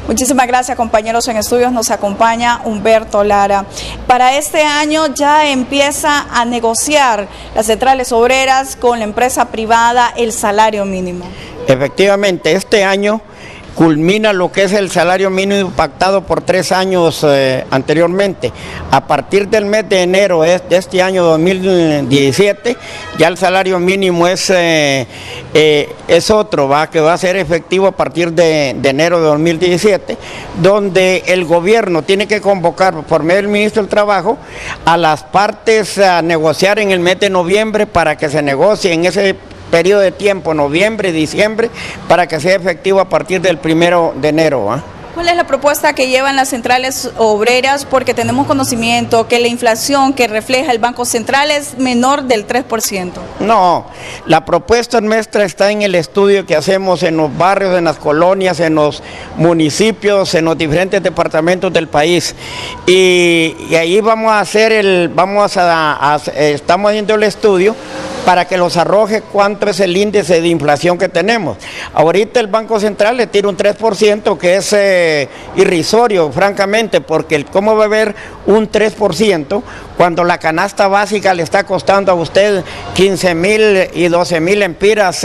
Muchísimas gracias, compañeros. En estudios nos acompaña Humberto Lara. Para este año ya empieza a negociar las centrales obreras con la empresa privada el salario mínimo. Efectivamente, este año culmina lo que es el salario mínimo pactado por 3 años anteriormente. A partir del mes de enero de este año 2017, ya el salario mínimo es otro, que va a ser efectivo a partir de enero de 2017, donde el gobierno tiene que convocar por medio del ministro del Trabajo a las partes a negociar en el mes de noviembre para que se negocie en ese periodo de tiempo, noviembre, diciembre, para que sea efectivo a partir del 1 de enero. ¿Cuál es la propuesta que llevan las centrales obreras? Porque tenemos conocimiento que la inflación que refleja el Banco Central es menor del 3%. No, la propuesta nuestra está en el estudio que hacemos en los barrios, en las colonias, en los municipios, en los diferentes departamentos del país. Y ahí vamos a hacer estamos haciendo el estudio para que los arroje cuánto es el índice de inflación que tenemos. Ahorita el Banco Central le tira un 3%, que es irrisorio, francamente, porque ¿cómo va a haber un 3% cuando la canasta básica le está costando a usted 15,000 y 12,000 empiras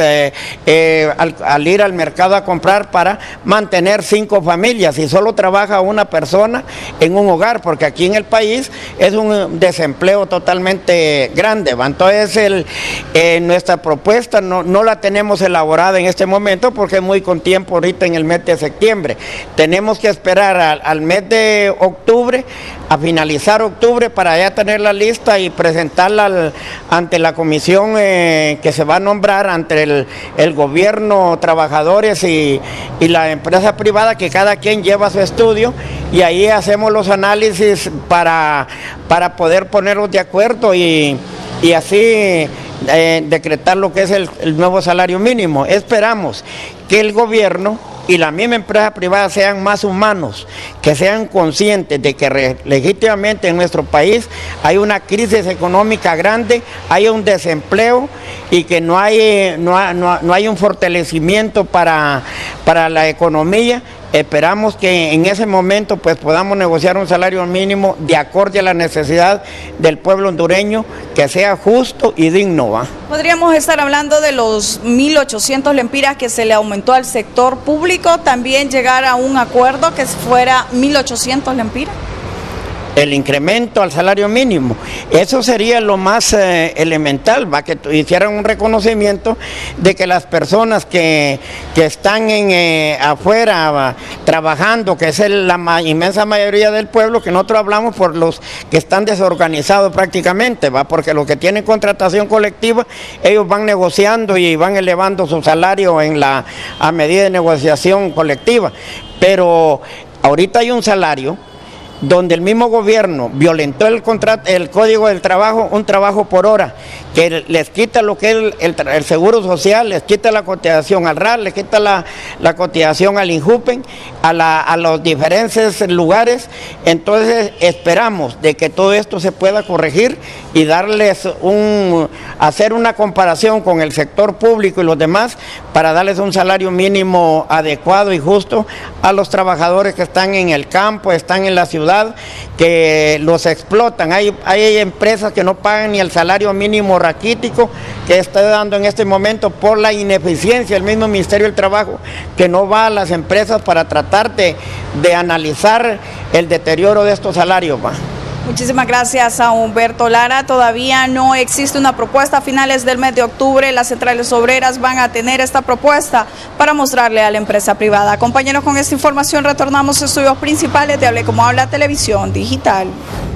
al ir al mercado a comprar para mantener 5 familias y solo trabaja una persona en un hogar? Porque aquí en el país es un desempleo totalmente grande. Entonces nuestra propuesta no la tenemos elaborada en este momento porque es muy con tiempo ahorita en el mes de septiembre. Tenemos que esperar al mes de octubre, a finalizar octubre, para ya tener la lista y presentarla ante la comisión que se va a nombrar ante el gobierno, trabajadores y la empresa privada, que cada quien lleva su estudio, y ahí hacemos los análisis para poder ponerlos de acuerdo y así decretar lo que es el nuevo salario mínimo. Esperamos que el gobierno y la misma empresa privada sean más humanos, que sean conscientes de que legítimamente en nuestro país hay una crisis económica grande, hay un desempleo y que no hay un fortalecimiento para la economía. Esperamos que en ese momento pues podamos negociar un salario mínimo de acorde a la necesidad del pueblo hondureño, que sea justo y digno. Podríamos estar hablando de los 1.800 lempiras que se le aumentó al sector público, también llegar a un acuerdo que fuera 1.800 lempiras. El incremento al salario mínimo, eso sería lo más elemental, que hicieran un reconocimiento de que las personas que están afuera trabajando, que es la inmensa mayoría del pueblo, que nosotros hablamos por los que están desorganizados prácticamente, porque los que tienen contratación colectiva, ellos van negociando y van elevando su salario a medida de negociación colectiva, pero ahorita hay un salario donde el mismo gobierno violentó el Código del Trabajo, un trabajo por hora, que les quita lo que es el seguro social, les quita la cotización al RAL, les quita la cotización al INJUPEN, a los diferentes lugares. Entonces esperamos de que todo esto se pueda corregir y hacer una comparación con el sector público y los demás, para darles un salario mínimo adecuado y justo a los trabajadores que están en el campo, están en la ciudad, que los explotan. Hay empresas que no pagan ni el salario mínimo raquítico que está dando en este momento por la ineficiencia del mismo Ministerio del Trabajo, que no va a las empresas para tratar de analizar el deterioro de estos salarios. Muchísimas gracias a Humberto Lara. Todavía no existe una propuesta. A finales del mes de octubre las centrales obreras van a tener esta propuesta para mostrarle a la empresa privada. Compañeros, con esta información retornamos a estudios principales de Hable Como Habla Televisión Digital.